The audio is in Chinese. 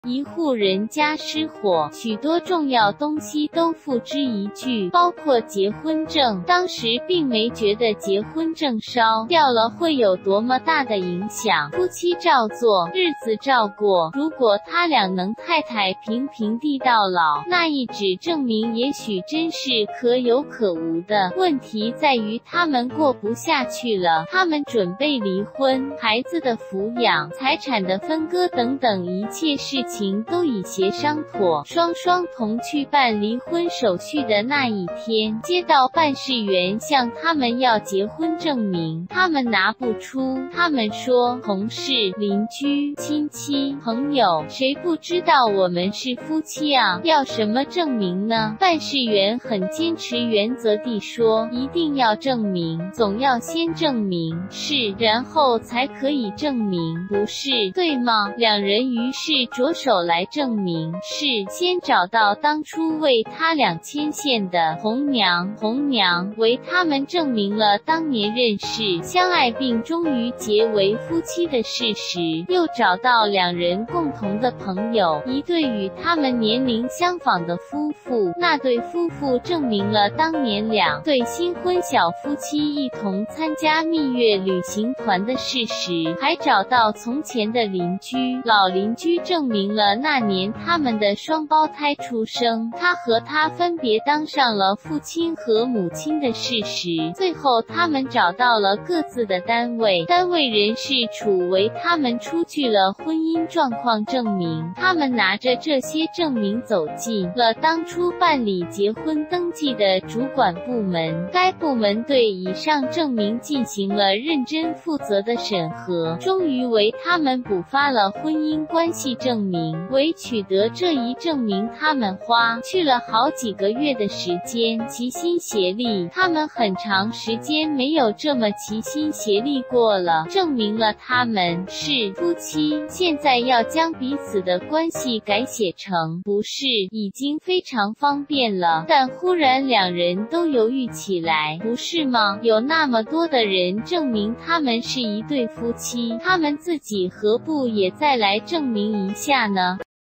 一户人家失火，许多重要东西都付之一炬，包括结婚证。当时并没觉得结婚证烧掉了会有多么大的影响，夫妻照做，日子照过。如果他俩能太太平平地到老，那一纸证明也许真是可有可无的。问题在于他们过不下去了，他们准备离婚，孩子的抚养、财产的分割等等一切事情都已协商妥，双双同去办离婚手续的那一天，接到办事员向他们要结婚证明，他们拿不出。他们说，同事、邻居、亲戚、朋友，谁不知道我们是夫妻啊？要什么证明呢？办事员很坚持原则地说，一定要证明，总要先证明是，然后才可以证明不是，对吗？两人于是着手来证明是，先找到当初为他俩牵线的红娘，红娘为他们证明了当年认识、相爱并终于结为夫妻的事实，又找到两人共同的朋友，一对与他们年龄相仿的夫妇，那对夫妇证明了当年两对新婚小夫妻一同参加蜜月旅行团的事实，还找到从前的邻居，老邻居证明了那年他们的双胞胎出生，他和他分别当上了父亲和母亲的事实。最后他们找到了各自的单位，单位人事处为他们出具了婚姻状况证明，他们拿着这些证明走进了当初办理结婚登记的主管部门，该部门对以上证明进行了认真负责的审核，终于为他们补发了婚姻关系证明。为取得这一证明，他们花去了好几个月的时间，齐心协力。他们很长时间没有这么齐心协力过了，证明了他们是夫妻。现在要将彼此的关系改写成不是，已经非常方便了。但忽然两人都犹豫起来，不是吗？有那么多的人证明他们是一对夫妻，他们自己何不也再来证明一下呢？